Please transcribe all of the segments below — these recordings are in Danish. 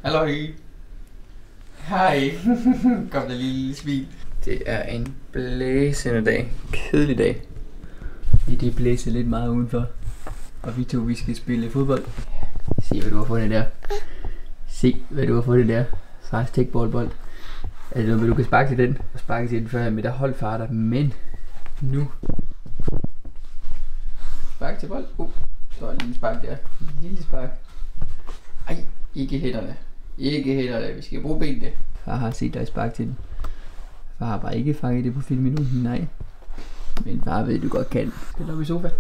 Halløj. Hej. Kom der lille svin. Det er en blæsende dag. Kedelig dag. Det blæser lidt meget udenfor. Og vi to, vi skal spille fodbold. Se hvad du har fundet der. Se hvad du har fundet der. Fast tekboldbold. Er det noget med du kan sparke til den? Og sparke til den før med der holdfarter. Men nu spark til bold. Så er en lille spark der. En lille spark. Ej, ikke hætterne. Ikke hætterne. Vi skal bruge benene. Far har set dig sparke til den. Far har bare ikke fanget det på film endnu. Nej. Men far ved du godt kan. Skal du op i sofa?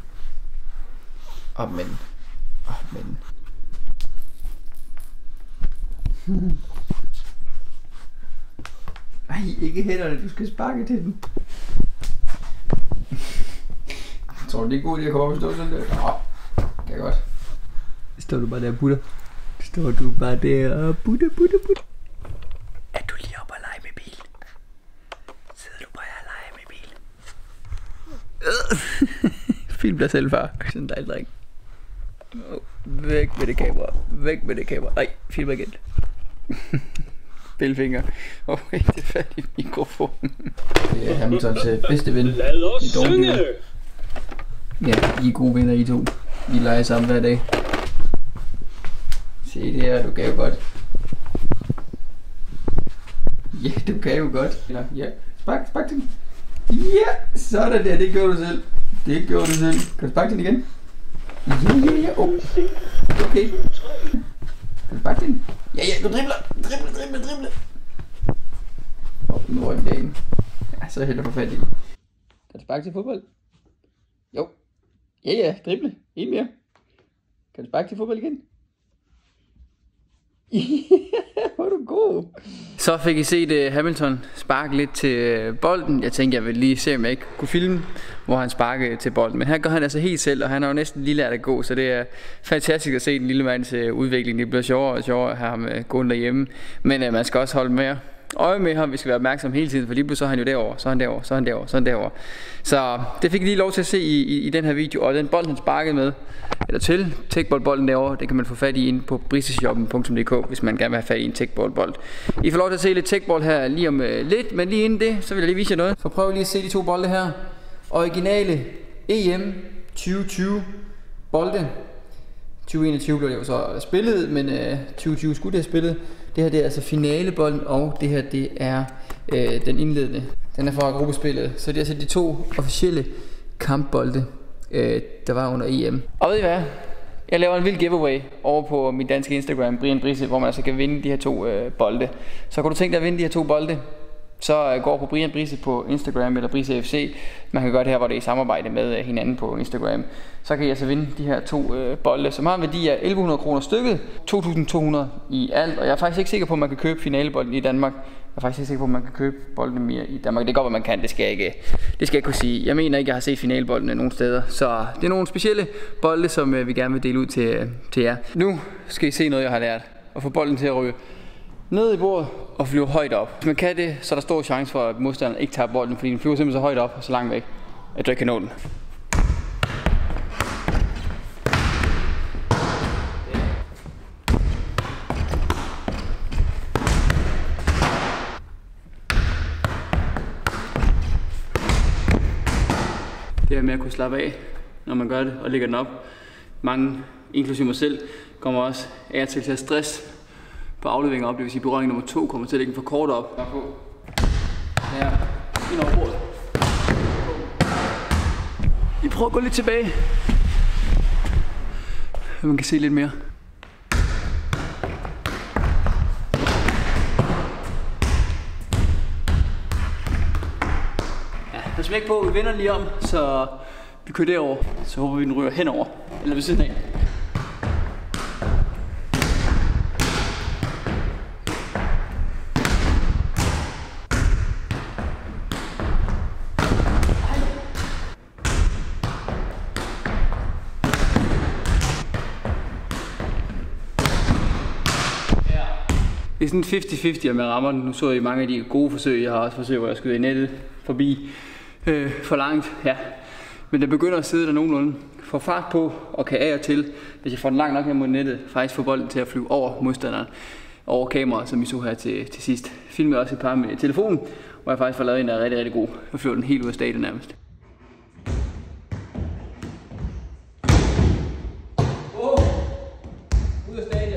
Men. Ej, ikke hætterne. Du skal sparke til den. Jeg tror det er god idé at komme op og stå sådan der. Kan jeg godt. Står du bare der og putter? Står du bare der og putter? Er du lige oppe og lege med bil? Sidder du bare og leger med bil? Film dig selv, far. Sådan en dejlig dreng. Væk med det kamera. Væk med det kamera. Nej, film igen. Bælfinger. Det er fat i mikrofonen. Det er Hamiltons bedste ven. Lad os synge! Ja, I er gode venner, I to. I leger sammen hver dag. Se det her, du kan jo godt. Ja, du kan jo godt. Eller, ja, spark til den. Ja, sådan der, det gjorde du selv. Det gjorde du selv. Kan du sparke til den igen? Ja. Okay. Kan du sparke til den? Ja, du dribler. Nu er den dagen. Ja, så hælder for fat i den. Kan du sparke til fodbold? Jo. Ja, drible. En mere. Kan du sparke til fodbold igen? Hvor er du god. Så fik I set Hamilton sparke lidt til bolden. Jeg tænkte jeg ville lige se om jeg ikke kunne filme hvor han sparkede til bolden. Men her går han altså helt selv. Og han har jo næsten lige lært at gå. Så det er fantastisk at se den lille mands udvikling. Det bliver sjovere og sjovere at have ham gående derhjemme. Men man skal også holde med øje med ham. Vi skal være opmærksom hele tiden. For lige pludselig så er han jo derovre. Så er han derovre. Så er han derovre. Så er han derovre. Så det fik I lige lov til at se i den her video. Og den bold han sparkede med eller til techboldbolden derovre, det kan man få fat i inde på briseshoppen.dk, hvis man gerne vil have fat i en techboldbold. I får lov til at se lidt techbold her lige om lidt, men lige inden det, så vil jeg lige vise jer noget. Så prøv lige at se de to bolde her. Originale EM 2020 bolde. 2021 blev det jo så spillet, men 2020 skulle det have spillet. Det her det er altså finalebolden, og det her det er den indledende. Den er fra gruppespillet, så det er altså de to officielle kampbolde, der var under EM. Og ved I hvad? Jeg laver en vild giveaway over på min danske Instagram, Brian Brise, hvor man altså kan vinde de her to bolde. Så kan du tænke dig at vinde de her to bolde, så gå på Brian Brise på Instagram eller Brise FC. Man kan gøre det her, hvor det er i samarbejde med hinanden på Instagram. Så kan I altså vinde de her to bolde, som har en værdi af 1100 kroner stykket, 2200 i alt. Og jeg er faktisk ikke sikker på, at man kan købe finalebolden i Danmark. Jeg er faktisk ikke sikker på, at man kan købe boldene mere i Danmark. Det går, hvad man kan, det skal jeg ikke kunne sige. Jeg mener ikke, jeg har set finaleboldene nogen steder. Så det er nogle specielle bolde, som vi gerne vil dele ud til jer. Nu skal I se noget, jeg har lært. At få bolden til at ryge ned i bordet og flyve højt op. Hvis man kan det, så er der stor chance for, at modstanderen ikke tager bolden, fordi den flyver simpelthen så højt op og så langt væk, at du ikke kan nå den. Det her med at kunne slappe af, når man gør det og lægger den op. Mange, inklusive mig selv, kommer også af til at have stress på afleveringer op. Det vil sige, berøring nummer 2 kommer til at lægge den for kort op. Her, ind over bordet. Vi prøver at gå lidt tilbage, så man kan se lidt mere. Der er smæk på, vi vender lige om, så vi kører derover. Så håber vi, den ryger henover, eller ved siden af. Det er sådan 50-50, om jeg rammer den. Nu så I mange af de gode forsøg. Jeg har også forsøg, hvor jeg skyder i nettet forbi for langt. Ja. Men den begynder at sidde der nogenlunde. få fart på og kan af og til, hvis jeg får den langt nok her mod nettet, faktisk få bolden til at flyve over modstanderen, over kameraet, som I så her til sidst. Filmede også et par med telefonen, hvor jeg faktisk får lavet en, der er rigtig, rigtig god. Jeg flyver den helt ud af stadion nærmest. Ud af stadion.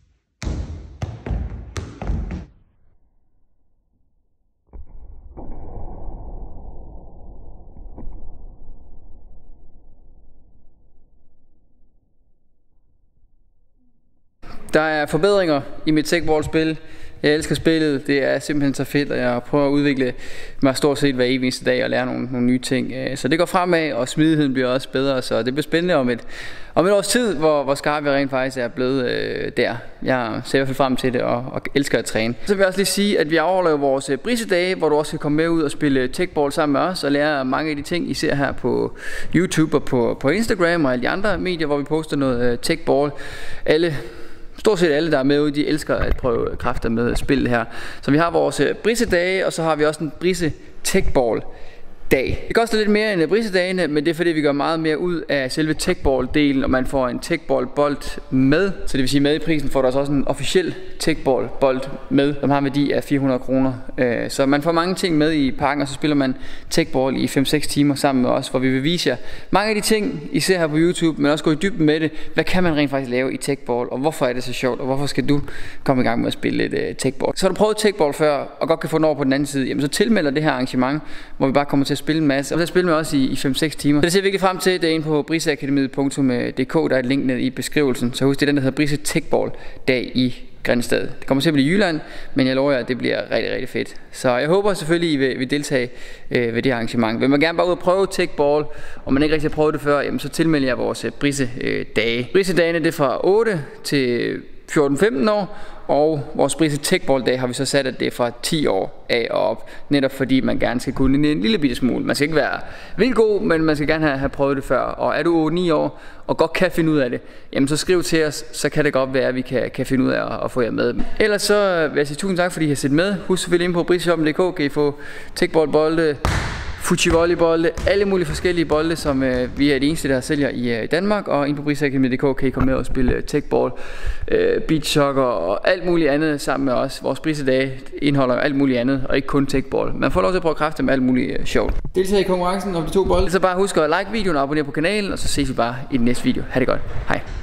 Der er forbedringer i mit Techball-spil. Jeg elsker spillet, det er simpelthen så fedt, og jeg prøver at udvikle mig stort set hver eneste dag og lære nogle nye ting. Så det går fremad, og smidigheden bliver også bedre, så det bliver spændende om et års tid, hvor skarp jeg rent faktisk er blevet der. Jeg ser i hvert fald frem til det og elsker at træne. Så vil jeg også lige sige, at vi afholder vores Brise-dage, hvor du også kan komme med ud og spille Techball sammen med os og lære mange af de ting, I ser her på YouTube og på Instagram og alle de andre medier, hvor vi poster noget Techball. Stort set alle, der er med ude, de elsker at prøve kræfter med spillet her. Så vi har vores Brise-dage, og så har vi også en Brise Techball dag. Det koster lidt mere end Brise-dagene, men det er fordi, vi gør meget mere ud af selve Techball-delen, og man får en Techball-bold med. Så det vil sige, med i prisen får du også en officiel Techball-bold med, som har en værdi af 400 kroner. Så man får mange ting med i pakken, og så spiller man Techball i 5-6 timer sammen med os, hvor vi vil vise jer mange af de ting, I ser her på YouTube, men også gå i dybden med det. Hvad kan man rent faktisk lave i Techball, og hvorfor er det så sjovt, og hvorfor skal du komme i gang med at spille lidt Techball? Så har du prøvet Techball før, og godt kan få den over på den anden side, jamen så tilmelder det her arrangement, hvor vi bare kommer til at spille en masse, og så spiller vi også i 5-6 timer. Så det ser vi virkelig frem til. Det er inde på briseakademiet.dk, der er et link ned i beskrivelsen. Så husk, det er den, der hedder Brise Techball dag i Grindsted. Det kommer til at blive i Jylland, men jeg lover jer, at det bliver rigtig, rigtig fedt. Så jeg håber selvfølgelig, I vil deltage ved det arrangement. Vil man gerne bare ud og prøve Techball, og man ikke rigtig har prøvet det før, jamen så tilmelder jeg vores Brise-dage. Brise-dagene, det er fra 8 til 14-15 år, og vores Brise Techball-dag har vi så sat, at det er fra 10 år af og op, netop fordi man gerne skal kunne en lille bitte smule. Man skal ikke være vildt god, men man skal gerne have prøvet det før. Og er du 8-9 år og godt kan finde ud af det, jamen så skriv til os, så kan det godt være, at vi kan finde ud af at få jer med. Ellers så vil jeg sige tusind tak, fordi I har set med. Husk selvfølgelig ind på briseshoppen.dk, kan I få Techball-bolde, Fuji-volleybolde, alle mulige forskellige bolde, som vi er de eneste, der sælger i Danmark. Og inde på briseakademiet.dk kan I komme med og spille Techball, beach soccer og alt muligt andet sammen med os. Vores Brise-dage indeholder alt muligt andet, og ikke kun Techball. Man får lov til at prøve kræfter med alt muligt sjovt. Deltag i konkurrencen om de 2 bolde. Så bare husk at like videoen og abonnere på kanalen, og så ses vi bare i den næste video. Ha' det godt. Hej.